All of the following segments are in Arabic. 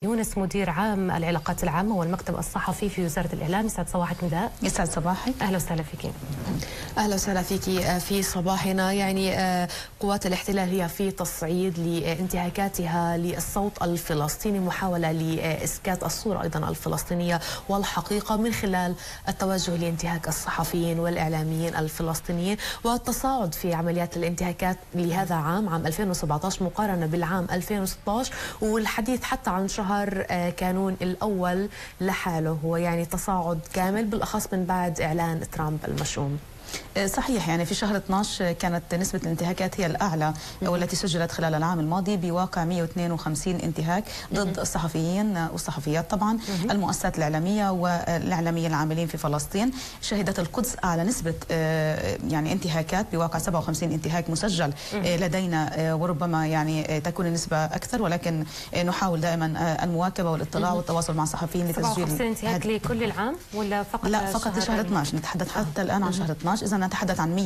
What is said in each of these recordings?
يونس، مدير عام العلاقات العامة والمكتب الصحفي في وزارة الإعلام. يسعد صباحك نداء. يسعد صباحك. أهلا وسهلا فيك. أهلا وسهلا فيك في صباحنا. يعني قوات الاحتلال هي في تصعيد لانتهاكاتها للصوت الفلسطيني، محاولة لإسكات الصورة أيضا الفلسطينية والحقيقة من خلال التوجه لانتهاك الصحفيين والإعلاميين الفلسطينيين، والتصاعد في عمليات الانتهاكات لهذا عام 2017 مقارنة بالعام 2016، والحديث حتى عن شهر كانون الأول لحاله. هو يعني تصاعد كامل بالأخص من بعد إعلان ترامب المشؤوم. صحيح، يعني في شهر 12 كانت نسبة الانتهاكات هي الأعلى والتي سجلت خلال العام الماضي بواقع 152 انتهاك ضد الصحفيين والصحفيات، طبعا المؤسسات الإعلامية والإعلاميين العاملين في فلسطين. شهدت القدس أعلى نسبة يعني انتهاكات بواقع 57 انتهاك مسجل لدينا، وربما يعني تكون النسبة أكثر، ولكن نحاول دائما المواكبة والاطلاع والتواصل مع الصحفيين لتسجيل 57 انتهاك لكل العام ولا فقط؟ لا، فقط لشهر 12. نتحدث حتى الآن عن شهر 12. إذا نتحدث عن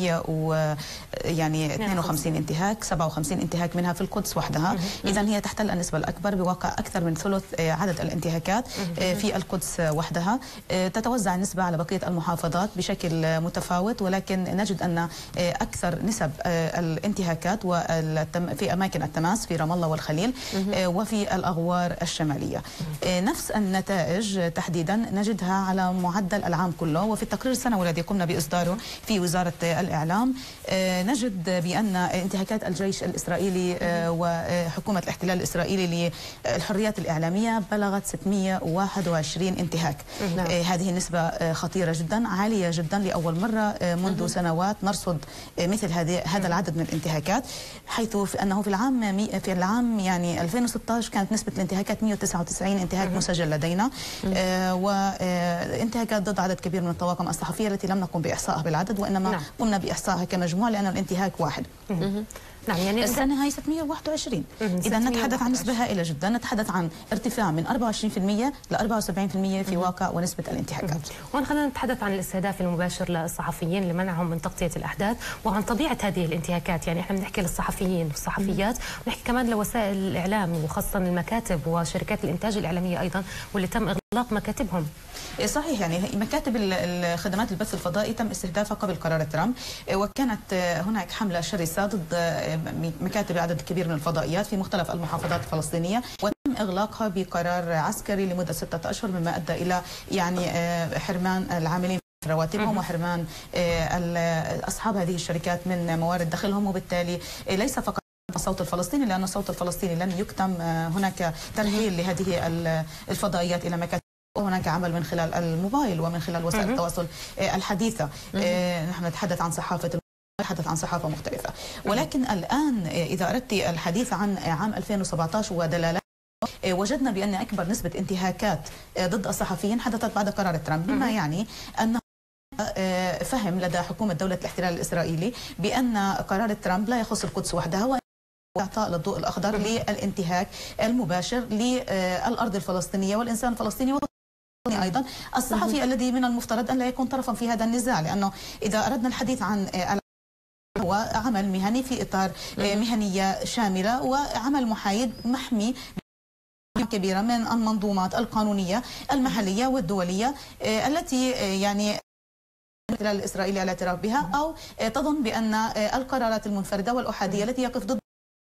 152 انتهاك، 57 انتهاك منها في القدس وحدها. إذا هي تحتل النسبة الأكبر بواقع أكثر من ثلث عدد الانتهاكات في القدس وحدها. تتوزع النسبة على بقية المحافظات بشكل متفاوت، ولكن نجد أن أكثر نسب الانتهاكات في أماكن التماس في رام الله والخليل وفي الأغوار الشمالية. نفس النتائج تحديدا نجدها على معدل العام كله. وفي التقرير السنوي الذي قمنا بإصداره في وزارة الإعلام نجد بأن انتهاكات الجيش الإسرائيلي وحكومة الاحتلال الإسرائيلي للحريات الإعلامية بلغت 621 انتهاك. هذه النسبة خطيرة جدا، عالية جدا، لأول مرة منذ سنوات نرصد مثل هذا العدد من الانتهاكات، حيث أنه في العام يعني 2016 كانت نسبة الانتهاكات 199 انتهاك مسجل لدينا، وانتهاكات ضد عدد كبير من الطواقم الصحفية التي لم نقم بإحصائها بالعدد، وإنما قمنا بإحصائها كمجموع لأن الانتهاك واحد. نعم، يعني السنة هي 621. إذا نتحدث عن نسبة هائلة جدا، نتحدث عن ارتفاع من 24% ل 74% في واقع ونسبة الانتهاكات. وهون خلينا نتحدث عن الاستهداف المباشر للصحفيين لمنعهم من تغطية الأحداث وعن طبيعة هذه الانتهاكات. يعني احنا بنحكي للصحفيين والصحفيات، بنحكي كمان لوسائل الإعلام وخاصة المكاتب وشركات الإنتاج الإعلامية أيضا، واللي تم إغلاق مكاتبهم. صحيح، يعني مكاتب الخدمات البث الفضائي تم استهدافها قبل قرار ترامب، وكانت هناك حملة شرسة ضد مكاتب عدد كبير من الفضائيات في مختلف المحافظات الفلسطينية، وتم إغلاقها بقرار عسكري لمدة 6 أشهر، مما أدى إلى يعني حرمان العاملين في رواتبهم وحرمان أصحاب هذه الشركات من موارد دخلهم، وبالتالي ليس فقط الصوت الفلسطيني، لأن الصوت الفلسطيني لن يكتم. هناك ترحيل لهذه الفضائيات إلى مكاتب، وهناك عمل من خلال الموبايل ومن خلال وسائل التواصل الحديثة. نحن نتحدث عن صحافة مختلفة. ولكن الآن إذا أردت الحديث عن عام 2017 ودلالات، وجدنا بأن أكبر نسبة انتهاكات ضد الصحفيين حدثت بعد قرار ترامب، مما يعني أن فهم لدى حكومة دولة الاحتلال الإسرائيلي بأن قرار ترامب لا يخص القدس وحدها، إعطاء الضوء الأخضر للانتهاك المباشر للأرض الفلسطينية والإنسان الفلسطيني أيضا الصحفي الذي من المفترض أن لا يكون طرفا في هذا النزاع، لأنه إذا أردنا الحديث عن هو عمل مهني في إطار مهنية شاملة وعمل محايد محمي كبيرة من المنظومات القانونية المحلية والدولية التي يعني الاحتلال الإسرائيلي الاعتراف بها، أو تظن بأن القرارات المنفردة والأحادية التي يقف ضد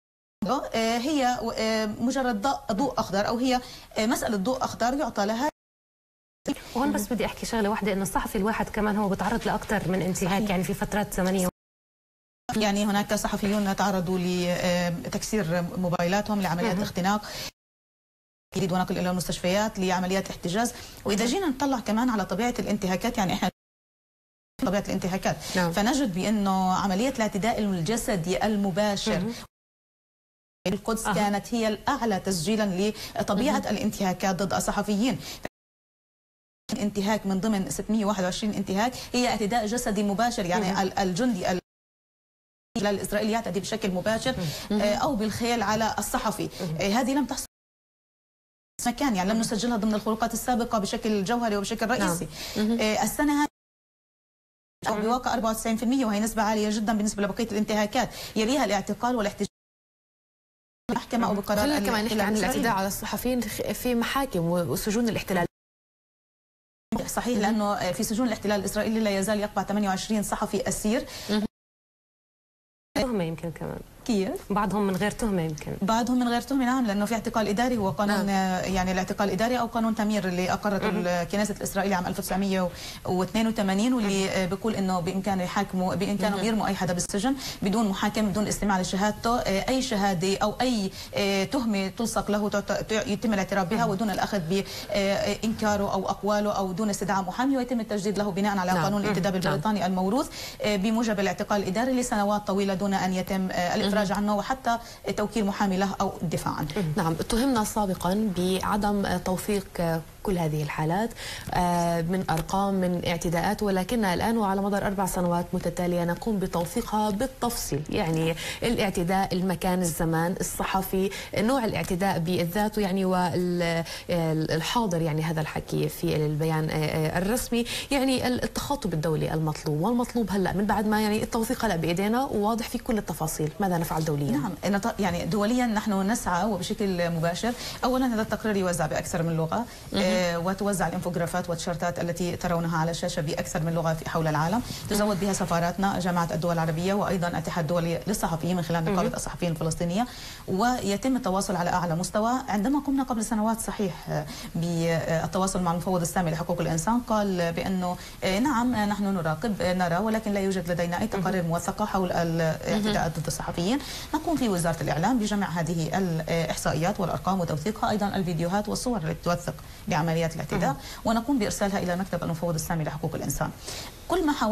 هي مجرد ضوء أخضر، أو هي مسألة ضوء أخضر يعطى لها. وهون بس بدي أحكي شغلة واحدة، إنه الصحفي الواحد كمان هو بتعرض لأكثر من انتهاك، يعني في فترات زمنية. يعني هناك صحفيون تعرضوا لتكسير موبايلاتهم، لعمليات اختناق ونقل إلى المستشفيات، لعمليات احتجاز. وإذا جينا نطلع كمان على طبيعة الانتهاكات، يعني إحنا طبيعة الانتهاكات، فنجد بأنه عملية الاعتداء الجسدي المباشر القدس كانت هي الأعلى تسجيلا لطبيعة الانتهاكات ضد الصحفيين. انتهاك من ضمن 621 انتهاك هي اعتداء جسدي مباشر، يعني الجندي الإسرائيلي يعتدي بشكل مباشر أو بالخيل على الصحفي. هذه لم تحصل مكان، يعني لم نسجلها ضمن الخروقات السابقة بشكل جوهري وبشكل رئيسي. السنة هذه بواقع 94%، وهي نسبة عالية جدا بالنسبة لبقية الانتهاكات. يليها الاعتقال والاحتجاز المحكمة أو بقرار خلينا كمان نحكي عن الاعتداء على الصحفيين في محاكم وسجون الاحتلال. صحيح، لأنه في سجون الاحتلال الإسرائيلي لا يزال يقبع 28 صحفي أسير. تهمة يمكن كمان. كيف؟ بعضهم من غير تهمة يمكن. بعضهم من غير تهمة، نعم، لأنه في اعتقال إداري، هو قانون يعني الاعتقال الإداري أو قانون تمير اللي أقرته الكنيسة الإسرائيلية عام 1982، واللي بيقول إنه بإمكانه يحاكموا، بإمكانهم يرموا أي حدا بالسجن بدون محاكمة، بدون استماع لشهادته، أي شهادة أو أي تهمة تلصق له يتم الاعتراف بها ودون الأخذ بإنكاره أو أقواله أو دون استدعاء محامي، ويتم التجديد له بناء على قانون الانتداب البريطاني الموروث بموجب الاعتقال الإداري لسنوات طويلة دون أن يتم الإفراج عنه وحتى توكيل محامي له أو الدفاع عنه. نعم، اتهمنا سابقا بعدم توثيق كل هذه الحالات من أرقام، من اعتداءات، ولكننا الآن وعلى مدار 4 سنوات متتالية نقوم بتوثيقها بالتفصيل، يعني الاعتداء، المكان، الزمان، الصحفي، نوع الاعتداء بالذات، يعني والحاضر، يعني هذا الحكي في البيان الرسمي، يعني التخاطب الدولي المطلوب، والمطلوب هلا من بعد ما يعني التوثيق هلا بإيدينا وواضح في كل التفاصيل، ماذا نفعل دوليا؟ نعم، يعني دوليا نحن نسعى وبشكل مباشر. أولا هذا التقرير يوزع بأكثر من لغة، وتوزع الانفوغرافات والتيشيرتات التي ترونها على الشاشة بأكثر من لغة حول العالم، تزود بها سفاراتنا، جامعة الدول العربية، وأيضا الاتحاد الدولي للصحفيين من خلال نقابة الصحفيين الفلسطينية، ويتم التواصل على أعلى مستوى. عندما قمنا قبل سنوات صحيح بالتواصل مع المفوض السامي لحقوق الإنسان، قال بأنه نعم نحن نراقب، نرى، ولكن لا يوجد لدينا أي تقارير موثقة حول الاعتداءات ضد الصحفيين. نقوم في وزارة الإعلام بجمع هذه الإحصائيات والأرقام وتوثيقها، أيضا الفيديوهات والصور التي توثق بعمليات الاعتداء، ونقوم بإرسالها إلى مكتب المفوض السامي لحقوق الإنسان. كل ما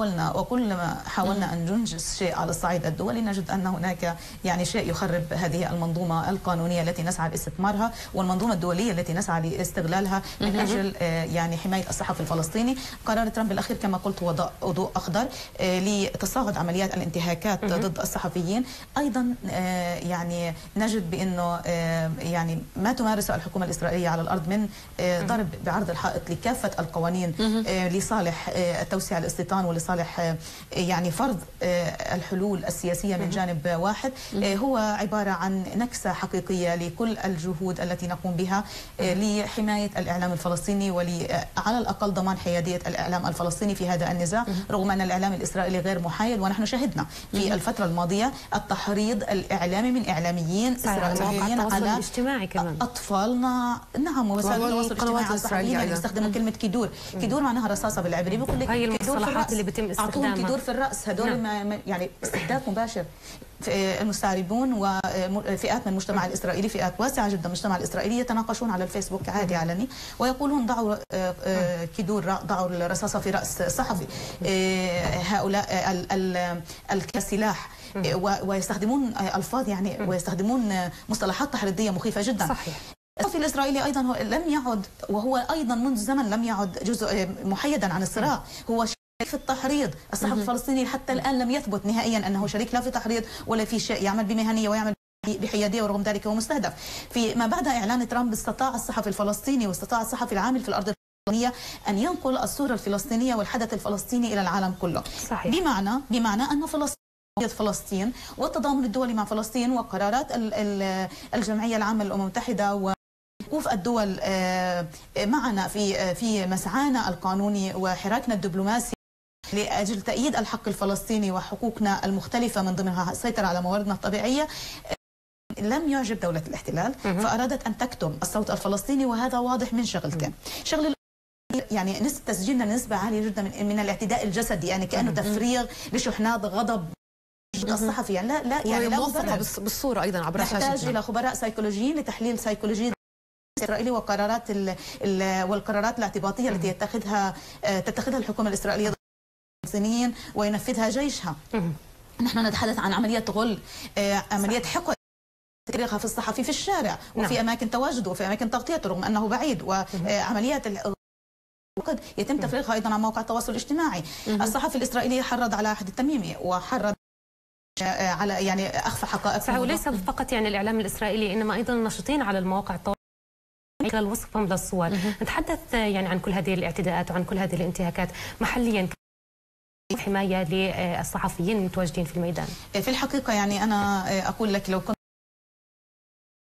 حاولنا أن ننجز شيء على الصعيد الدولي، نجد أن هناك يعني شيء يخرب هذه المنظومة القانونية التي نسعى لاستثمارها، والمنظومة الدولية التي نسعى لاستغلالها من أجل يعني حماية الصحفي الفلسطيني. قرار ترامب الأخير كما قلت هو ضوء أخضر لتصاعد عمليات الانتهاكات ضد الصحفيين. أيضا يعني نجد بأنه يعني ما تمارسه الحكومة الإسرائيلية على الأرض من ضرب بعرض الحائط لكافة القوانين لصالح توسيع الاستيطان ولصالح يعني فرض الحلول السياسية من جانب واحد، هو عبارة عن نكسة حقيقية لكل الجهود التي نقوم بها لحماية الإعلام الفلسطيني، وعلى الأقل ضمان حيادية الإعلام الفلسطيني في هذا النزاع، رغم أن الإعلام الإسرائيلي غير محايد. ونحن شهدنا في الفترة الماضية التحريض الإعلامي من إعلاميين إسرائيليين على أطفالنا، نعم، وسائل التواصل الاجتماعي الإسرائيلية يستخدموا كلمة كيدور. كيدور معناها رصاصة بالعبري، بيقول لك هي المصطلحات اللي بيتم استخدامها. أعطوهم كيدور في الرأس، هدول يعني استهداف مباشر. المستعربون وفئات من المجتمع الإسرائيلي، فئات واسعة جدا من المجتمع الإسرائيلي، يتناقشون على الفيسبوك عادي علني ويقولون ضعوا كيدور، ضعوا الرصاصة في رأس صحفي، هؤلاء كسلاح، ويستخدمون ألفاظ يعني ويستخدمون مصطلحات تحريضية مخيفة جدا. صحيح. الصحفي الإسرائيلي أيضا هو لم يعد، وهو أيضا منذ زمن لم يعد جزء محيدا عن الصراع، هو في التحريض. الصحفي الفلسطيني حتى الآن لم يثبت نهائيا أنه شريك لا في تحريض ولا في شيء، يعمل بمهنية ويعمل بحيادية، ورغم ذلك هو مستهدف. فيما بعد إعلان ترامب استطاع الصحفي الفلسطيني واستطاع الصحفي العامل في الأرض الفلسطينية أن ينقل الصورة الفلسطينية والحدث الفلسطيني إلى العالم كله. صحيح. بمعنى أن فلسطين والتضامن الدولي مع فلسطين وقرارات الجمعية العامة للأمم المتحدة ووقوف الدول معنا في مسعانا القانوني وحراكنا الدبلوماسي لأجل تأييد الحق الفلسطيني وحقوقنا المختلفة من ضمنها السيطرة على مواردنا الطبيعية، لم يعجب دولة الاحتلال، فأرادت أن تكتم الصوت الفلسطيني، وهذا واضح من شغلتين. يعني تسجيلنا نسبة عالية جدا من الاعتداء الجسدي، يعني كأنه تفريغ لشحنات غضب الصحفي، يعني لا يعني لا موثقة بالصورة أيضا عبر الشاشة. نحتاج إلى خبراء سيكولوجيين لتحليل سيكولوجي الإسرائيلي والقرارات الاعتباطية التي تتخذها الحكومة الإسرائيلية ضد الفلسطينيين وينفذها جيشها. نحن نتحدث عن عملية غل، عملية حقد تفريغها في الصحفي في الشارع وفي أماكن تواجده وفي أماكن تغطيته رغم أنه بعيد، وعمليات قد يتم تفريغها أيضا عن مواقع التواصل الاجتماعي. الصحفي الإسرائيلي حرض على أحد التميمي وحرض على يعني أخفى حقائق. صحيح، وليس فقط يعني الإعلام الإسرائيلي، إنما أيضا الناشطين على المواقع التواصل خلال وصفهم للصور. نتحدث يعني عن كل هذه الاعتداءات وعن كل هذه الانتهاكات محليا، حماية للصحفيين المتواجدين في الميدان. في الحقيقة يعني أنا أقول لك لو كنت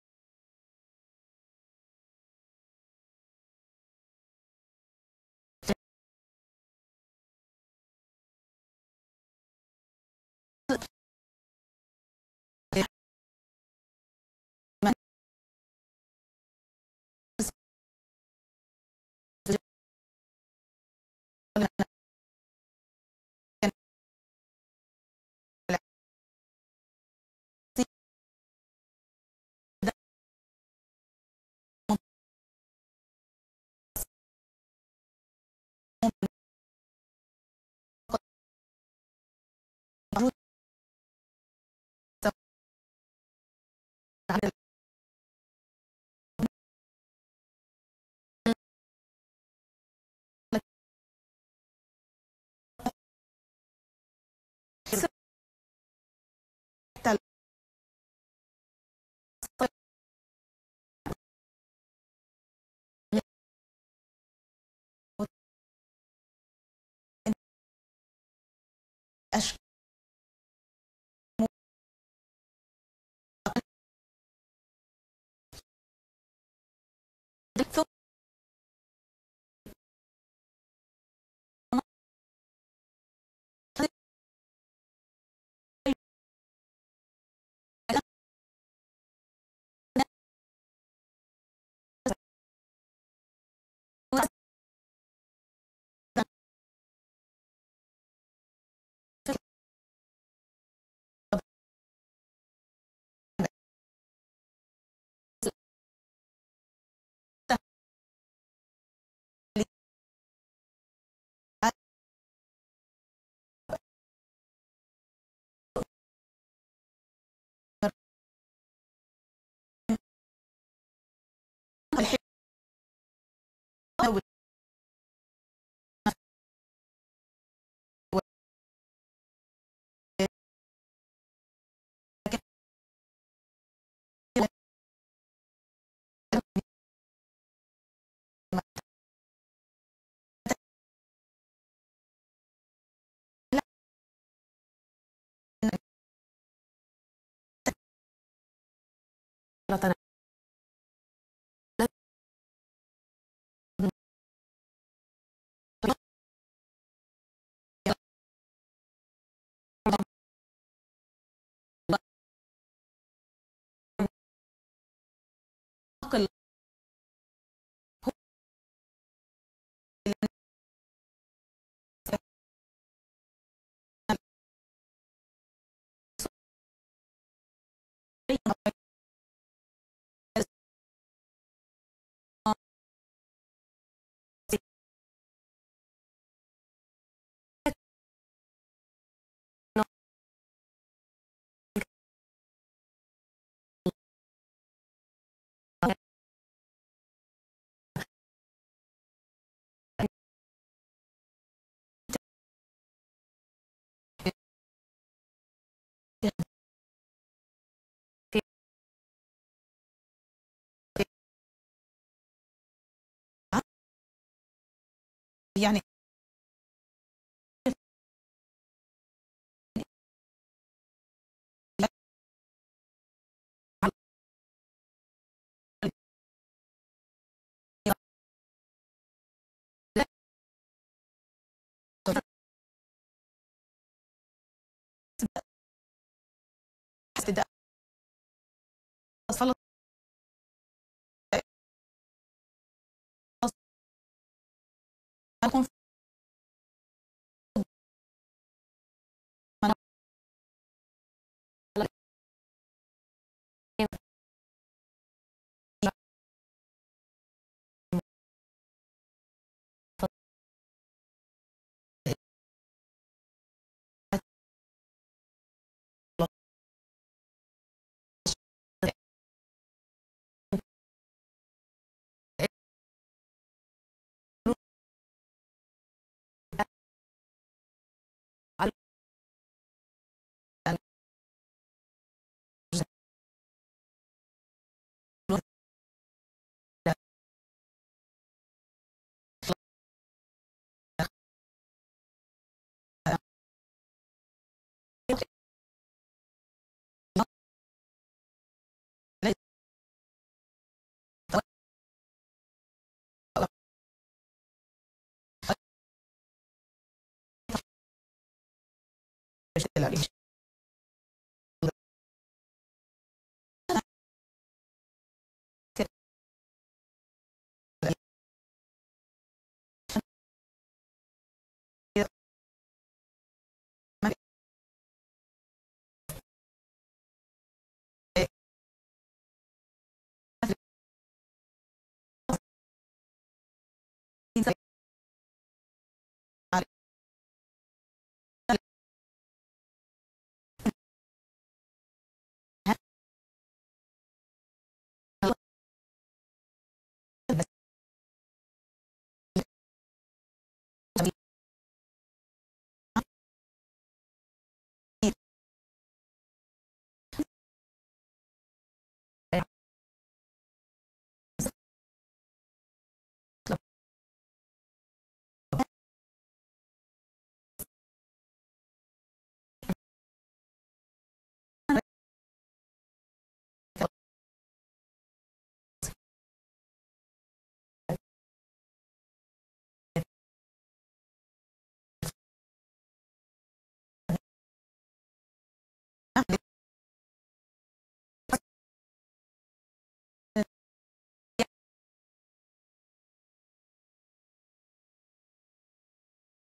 يعني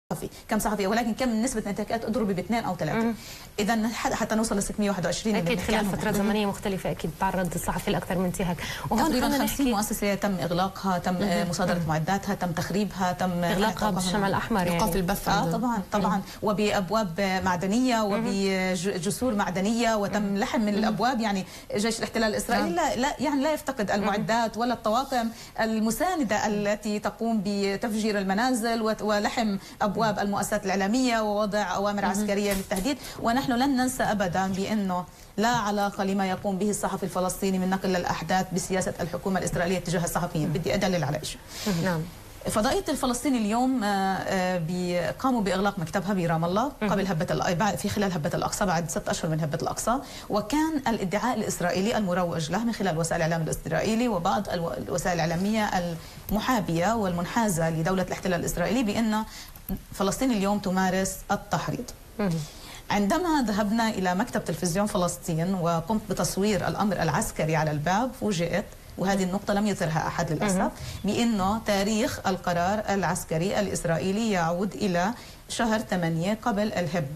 كم صحفي، ولكن كم نسبة الانتهاكات اضربي باثنين أو ثلاثة. إذا حتى نوصل ل 621 أكيد خلال فترات زمنية مختلفة أكيد تعرض الصحفي لأكثر من انتهاك. تقريبا 50 مؤسسة تم إغلاقها، تم مصادرة معداتها، تم تخريبها، تم إغلاقها بالشمال الأحمر يعني. إيقاف البث. طبعا وبأبواب معدنية وبجسور معدنية، وتم لحم من الأبواب. يعني جيش الاحتلال الإسرائيلي لا يفتقد المعدات ولا الطواقم المساندة التي تقوم بتفجير المنازل ولحم أبواب المؤسسات الإعلامية ووضع أوامر عسكرية للتهديد. ونحن لن ننسى أبدا بأنه لا علاقة لما يقوم به الصحفي الفلسطيني من نقل الأحداث بسياسة الحكومة الإسرائيلية تجاه الصحفيين. بدي أدلل على شيء. نعم. فضائية الفلسطيني اليوم قاموا بإغلاق مكتبها برام الله في خلال هبة الأقصى، بعد 6 أشهر من هبة الأقصى. وكان الادعاء الإسرائيلي المروج له من خلال وسائل الإعلام الإسرائيلي وبعض الوسائل الإعلامية المحابية والمنحازة لدولة الاحتلال الإسرائيلي بأن فلسطين اليوم تمارس التحريض. عندما ذهبنا إلى مكتب تلفزيون فلسطين وقمت بتصوير الأمر العسكري على الباب، فوجئت، وهذه النقطة لم يثرها أحد للأسف، بأنه تاريخ القرار العسكري الإسرائيلي يعود إلى شهر 8 قبل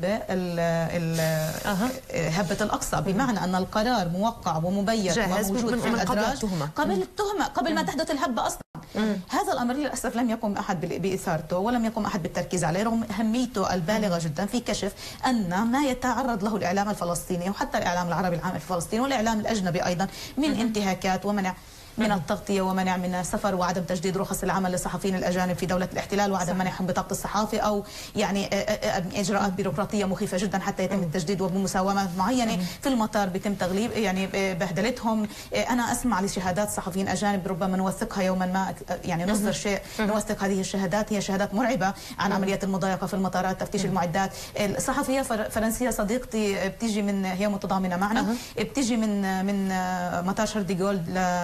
هبة الأقصى، بمعنى أن القرار موقع ومبين وموجود في الأدراج قبل التهمة، قبل ما تحدث الهبة أصلا. هذا الأمر للأسف لم يقم أحد بإثارته ولم يقم أحد بالتركيز عليه، رغم أهميته البالغة جدا في كشف أن ما يتعرض له الإعلام الفلسطيني وحتى الإعلام العربي العام في فلسطين والإعلام الأجنبي أيضا من انتهاكات ومنع من التغطية ومنع من السفر وعدم تجديد رخص العمل للصحفيين الأجانب في دولة الاحتلال وعدم منحهم بطاقة الصحافة أو يعني إجراءات بيروقراطية مخيفة جدا حتى يتم التجديد وبمساومات معينة. في المطار بيتم تغليب يعني بهدلتهم. أنا أسمع لشهادات صحفيين أجانب ربما نوثقها يوما ما، يعني نصدر شيء نوثق هذه الشهادات، هي شهادات مرعبة عن عمليات المضايقة في المطارات، تفتيش المعدات. الصحفية فرنسية صديقتي بتيجي هي متضامنة معنا، بتيجي من مطار شارل دي جول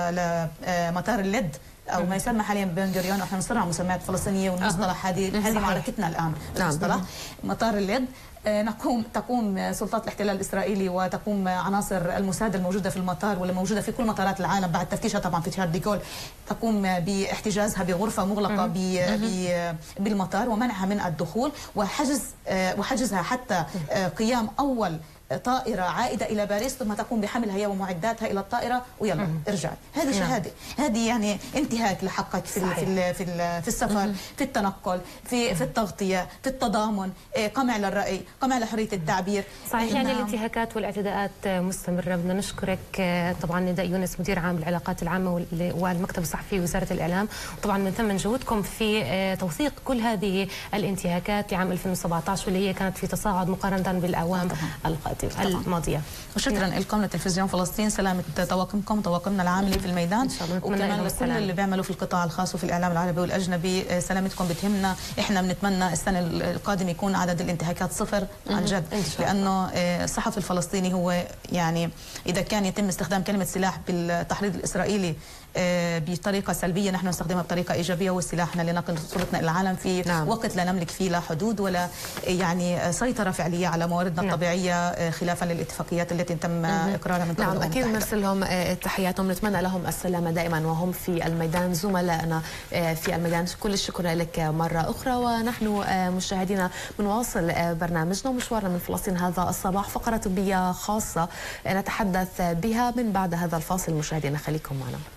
مطار اللد او ما يسمى حاليا بن غوريون، ونحن نصر على مسميات فلسطينيه والمصطلح هذه معركتنا الان. المصطلح مطار اللد تقوم سلطات الاحتلال الإسرائيلي وتقوم عناصر المساعدة الموجودة في المطار واللي موجودة في كل مطارات العالم بعد تفتيشها طبعا في شارل دي جول، تقوم باحتجازها بغرفة مغلقة بالمطار ومنعها من الدخول وحجزها حتى قيام أول طائرة عائدة إلى باريس، ثم تقوم بحملها هي ومعداتها إلى الطائرة ويلا ارجعي. هذه شهادة، هذه يعني انتهاك لحقك في السفر، في التنقل، في التغطية، في التضامن، قمع للرأي، قمع لحرية التعبير. صحيح. يعني الانتهاكات والاعتداءات مستمرة. بدنا نشكرك طبعا نداء يونس مدير عام العلاقات العامة والمكتب الصحفي وزارة الإعلام، وطبعا من ثمن جهودكم في توثيق كل هذه الانتهاكات لعام 2017 واللي هي كانت في تصاعد مقارنة بالأعوام الماضية. وشكرا لكم لتلفزيون فلسطين، سلامة طواقمنا العاملة في الميدان، وكمان لكل اللي بيعملوا في القطاع الخاص وفي الإعلام العربي والأجنبي. سلامتكم بتهمنا. احنا بنتمنى السنة القادمة يكون عدد الانتهاكات 0 عن جد، لأنه الصحفي الفلسطيني هو يعني إذا كان يتم استخدام كلمة سلاح بالتحريض الإسرائيلي بطريقة سلبية، نحن نستخدمها بطريقة إيجابية، والسلاح لنقل صورتنا إلى العالم في وقت لا نملك فيه لا حدود ولا يعني سيطرة فعلية على مواردنا الطبيعية خلافا للاتفاقيات التي تم إقرارها من قبل. نعم أكيد نرسل لهم تحياتهم، نتمنى لهم السلامة دائما وهم في الميدان. زملائنا في الميدان كل الشكر لك مرة أخرى. ونحن مشاهدينا بنواصل برنامجنا ومشوارنا من فلسطين هذا الصباح، فقرة طبية خاصة نتحدث بها من بعد هذا الفاصل. مشاهدينا خليكم معنا.